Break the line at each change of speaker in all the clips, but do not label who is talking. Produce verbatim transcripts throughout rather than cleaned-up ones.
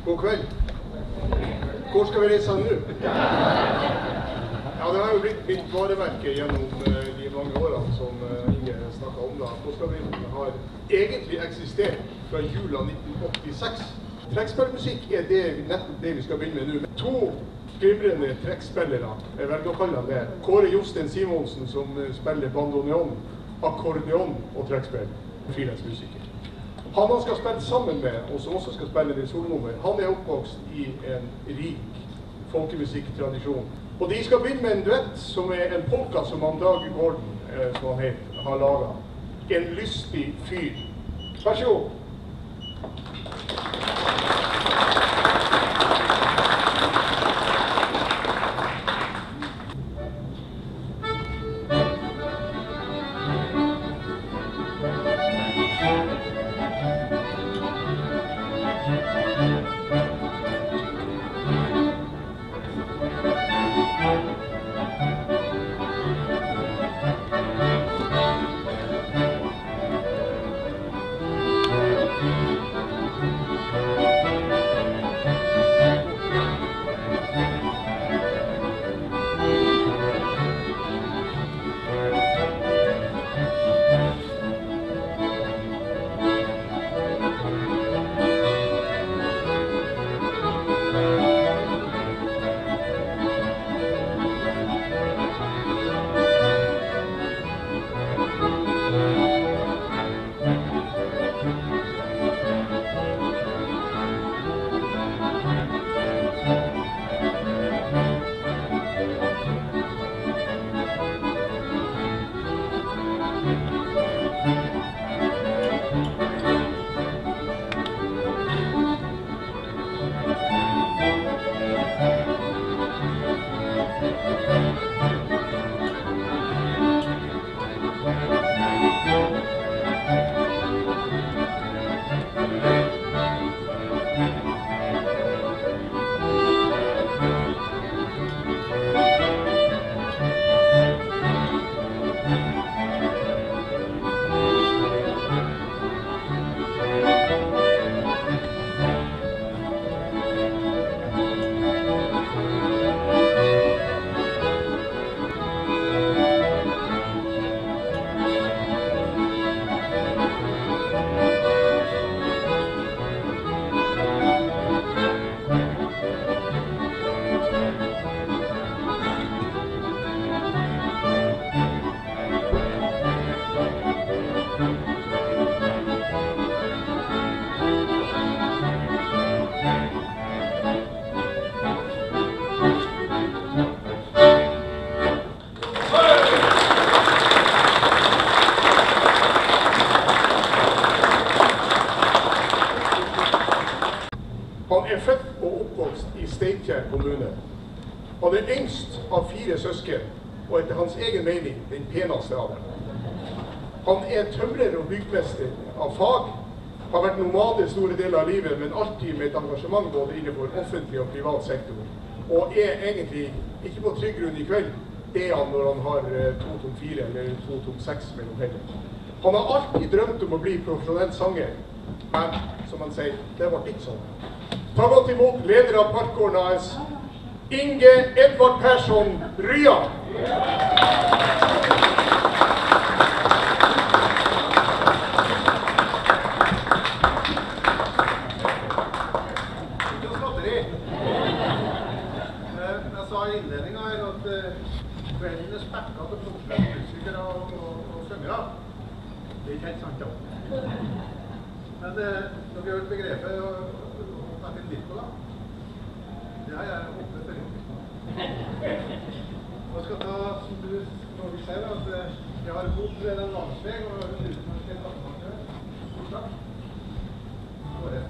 God kveld. Hvor skal vi reise nå? Ja, det har jo blitt mitt varemerke gjennom uh, de mange årene som uh, Inge snakket om da. Påskeavril har egentlig eksistert fra jula nitten åttiseks. Trekkspillmusikk er det, nettopp det vi skal begynne med nå. To glimrende trekkspillere, jeg velger å kalle det. Kåre Jostein Simonsen som uh, spiller bandoneon, akkordeon og trekkspill. Frilansmusiker. Han han skal spille sammen med, og som også skal spille det solnummer, han er oppvokst i en rik folkemusikktradisjon. Og de skal begynne med en duett som er en polka som han Dag Gordon, eh, som han heter, har laget. En lystig fyr. Vær så god. Kommune. Han er yngst av fire søsken, og etter hans egen mening den peneste av dem. Han er tømrer og byggmester av fag, har vært nomade store deler av livet, men alltid med et engasjement både innenfor offentlig og privat sektor. Og er egentlig ikke på trygg grunn i kveld, det er han når han har to tom fire eller to tom seks mellom hendene. Han har alltid drømt om å bli profesjonell sanger, men som han sier, det var ikke sånn. Ta godt imot leder av Parkgården A S, Inge Edvard Persson Rya.
Jeg sa i innledningen her at kvelden er spekket til profesjonelle og, og, og søngere. Det er ikke helt sant da. Men dere har hørt begrepet Martin Nicola. Det har jeg åpnet for. Jeg skal ta, som du nå ser, at jeg har bodd ved en landsveg og en utenriksveg landsveg. Stort takk. Bare.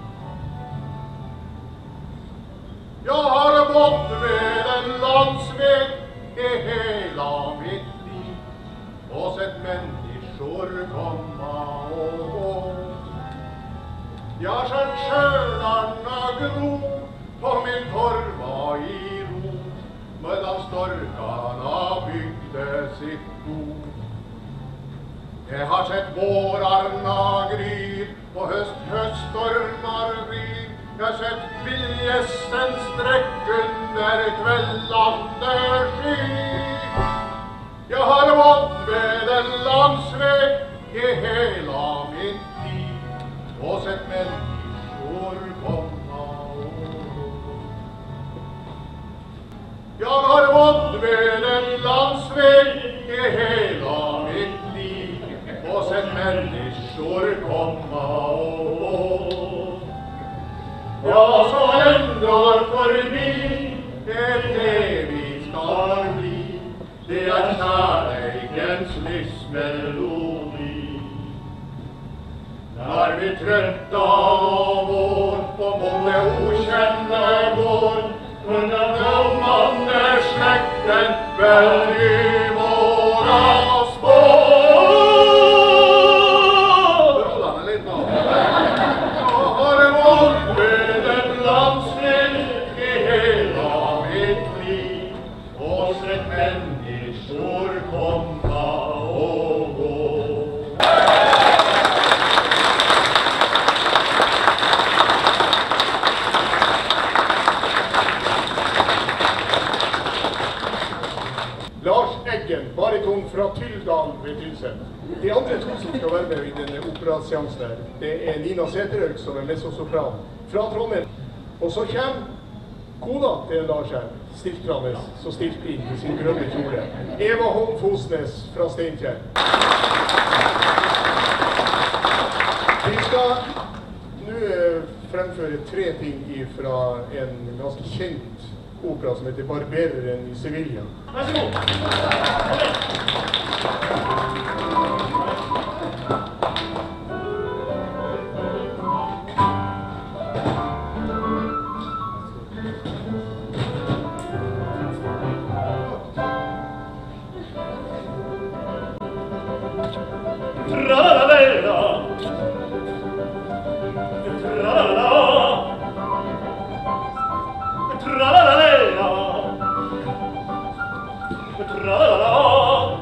Jag har gått med en landsväg
av storkarna bygde sitt bo. Jeg har sett vårarna gryr, og høst høststormar vrir. Jeg har sett viljesten strekk under kveldande sky. Jeg har gått ved en landsveg i hela mitt liv, og sett menneskor komma og gå. Jeg har gått ved en landsveg i hela mitt liv, og sett menneskor komma og gå. Ja, så ändrar förbi det det vi ska bli. Det är kärlekens livsmelodi. När vi trötta av vår på mot det okända går, under kommande släkten välj våra spår. Rollande lite nå. Jag har gått med en landsväg i hela mitt liv, och sett människor komma och gå.
Lars Eggen, bariton fra Tyldal ved Tylset. De andre to som skal være med i denne operaseansen her, det er Nina Sæterhaug som er mezzosopran fra Trondheim. Og så kommer kona til Lars her, stiltrende, så stilt inn i sin grønne kjole. Eva Holm Fosnes fra Steinkjer. Vi skal nå fremføre tre ting fra en ganske kjent opera som heter Barbereren i Sevilla.
Vær så god! Tra-la-la-la-la, tra-la-la-la, tra-la-la-la-la, tra-la-la-la.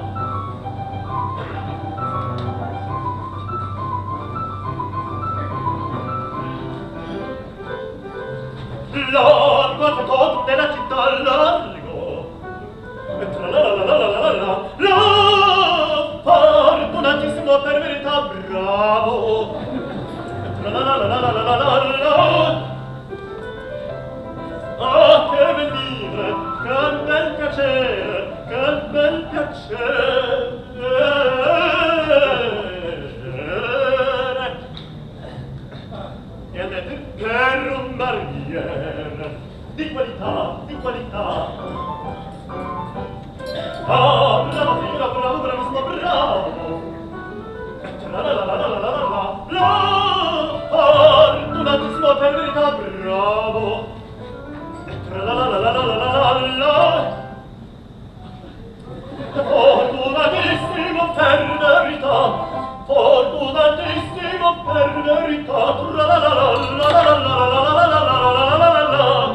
Largo al fotot della città largo, tra-la-la-la-la-la-la-la, la fortunatissimo per verità bravo, tra-la-la-la-la-la-la-la. Ah, che bel vivere, che bel piacere, che bel piacere. E avete per un barbiere di qualità, di qualità. Ah, bravo figlio, bravo, bravissimo, bravo. Tra-la-la-la-la-la-la-la, la fortunatissimo per verità bravo. Tra-la-la-la-la-la-la-la, fortunatissimo per verità, fortunatissimo per verità, tra-la-la-la-la-la-la-la-la-la-la-la-la-la-la.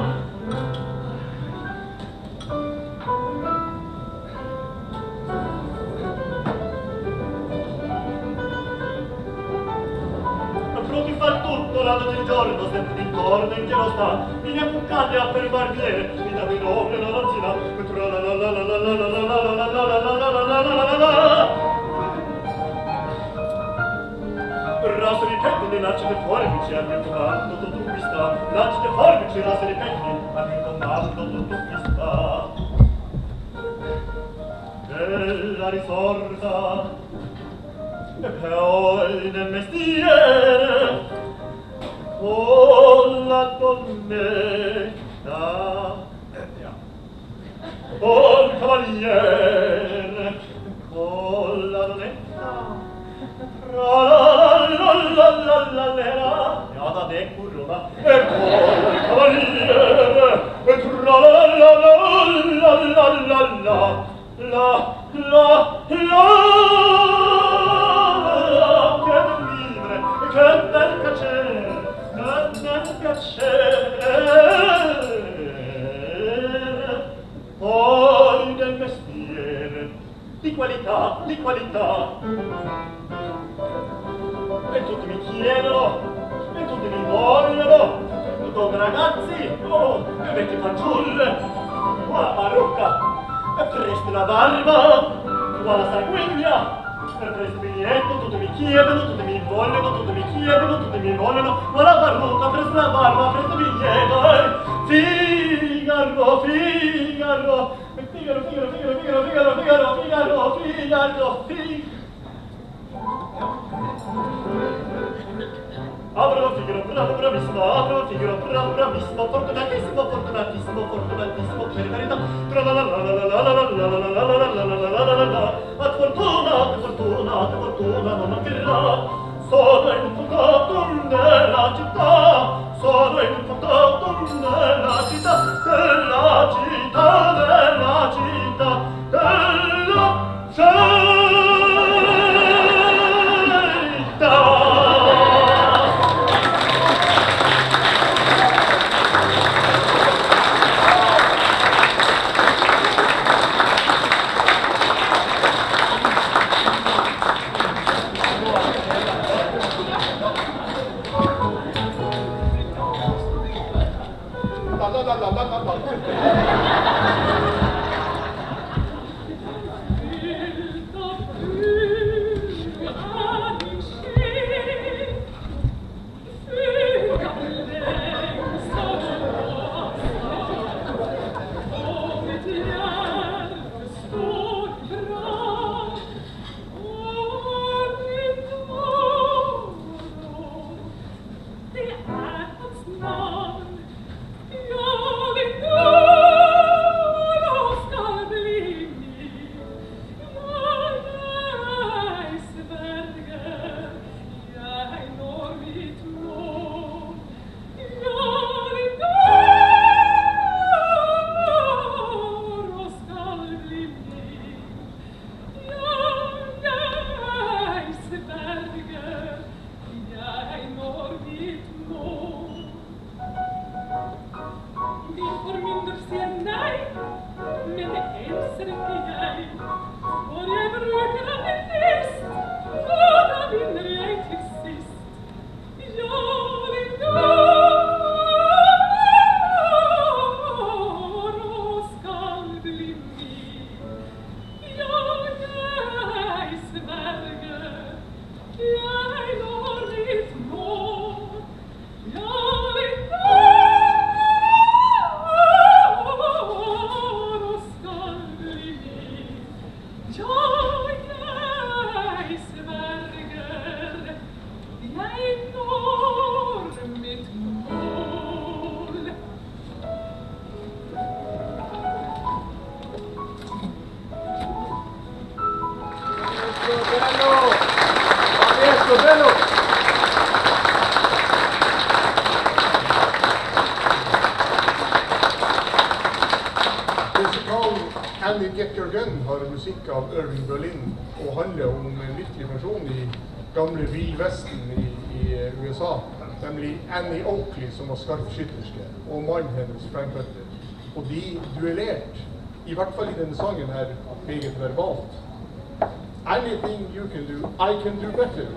Proprio fa tutto l'anno del giorno, sempre intorno in chiaro sta, mi ne appuccate a per barbiere, mi da mi nome la lanzina, tra-la-la-la-la-la-la-la-la-la-la-la-la-la-la-la-la-la. Raso di pettini, lanci le forbici, al mio comando tutto qui sta, lanci le forbici, raso di pettini, al mio comando tutto qui sta. Bella risorsa, e poi nel mestiere con la donnetta, col cavaliere con la donnetta, tra-la-la-la-la-la-la-la, ja da det corona, e col cavaliere, e tra-la-la-la-la-la-la-la, la la la. Che bel vivere, che bel piacere, che bel piacere. Oh, poi del mestiere, di qualità, di qualità. E tutti mi chiedono, e tutti mi vogliono, come ragazzi, oh, e vecchie fanciulle, qua la parrucca, e presto la barba, qua la sanguigna, e presto il biglietto, tutti mi chiedono, tutti mi vogliono, tutti mi chiedono, tutti mi vogliono, qua la parrucca, presto la barba, presto il biglietto, e Figaro, Figaro, Figaro, Figaro, Figaro, Figaro, Figaro, Figaro, Figaro, Figaro, Figaro. Apro Figaro, bravo, bravissimo, apro Figaro, bravo, bravissimo, fortunatissimo, fortunatissimo, fortunatissimo, per verità. Tra la la la la la la la la la la la la la la la la. A fortuna, a fortuna, a fortuna non mancherà. Sono imputato nella città, sono imputato nella città, della città, della città, della città.
Annie Get Your Gun har musikk av Irving Berlin og handler om en virkelig person i gamle Vill-Vesten i, i U S A, nemlig Annie Oakley, som var skarpskytterske, og mannen hennes, Frank Butler. Og de duellerte, i hvert fall i denne sangen her, meget verbalt. Anything you can do, I can do better.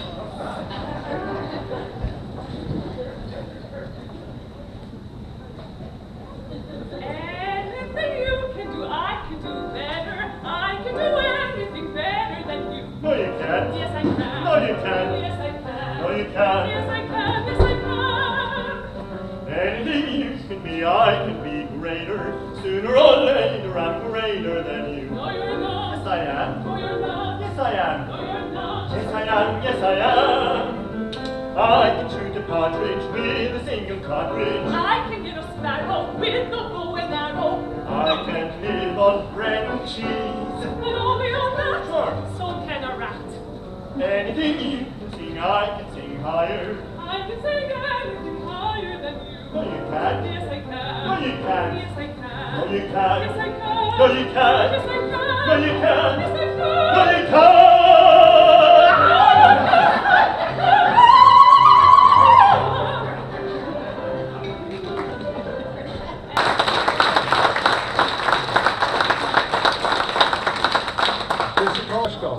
No, you can't.
Yes, I can.
No, you can't.
Yes, I can.
No, you can't.
Yes, I can. Yes, I can.
Anything you can be, I can be greater. Sooner or later, I'm greater than you.
No, you're not.
Yes, I am.
No, you're not.
Yes, I am.
No, you're not.
Yes, I am. Yes, I am. I can shoot a partridge with a single cartridge.
I can get a sparrow with no bow and arrow.
I can't live on bread and cheese.
And only on that.
Sure.
So can a rat.
Anything you can sing, I can sing higher.
I can sing anything higher than you.
No, you can't.
Yes, I can.
No, you can't.
Yes, I can.
No, you can't.
Yes, I can.
No, you can't.
Yes, I can.
No, you can't.
Yes, I can.
No, you can't.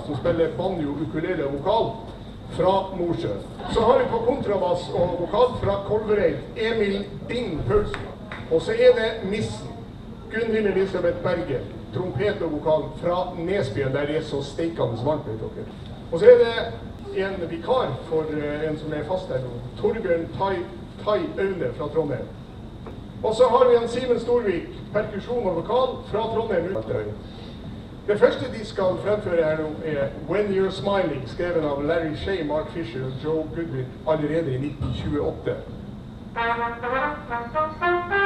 som spiller banjo, ukulele og vokal fra Mosjø. Så har vi på kontrabass og vokal fra Kolvereid, Emil Ding Paulsen. Og så er det Missen, Gunhild Elisabeth Berge, trompet og vokal fra Nesbyen, der det er så steikende varmt, vet dere. Og så er det en vikar for uh, en som er fast her nå, Torbjørn Tai, tai Aune fra Trondheim. Og så har vi en Simen Storvik, perkusjon og vokal fra Trondheim. Det første de skal fremføre her nå er When You're Smiling, skrevet av Larry Shea, Mark Fisher og Joe Goodwin allerede i nitten tjueåtte.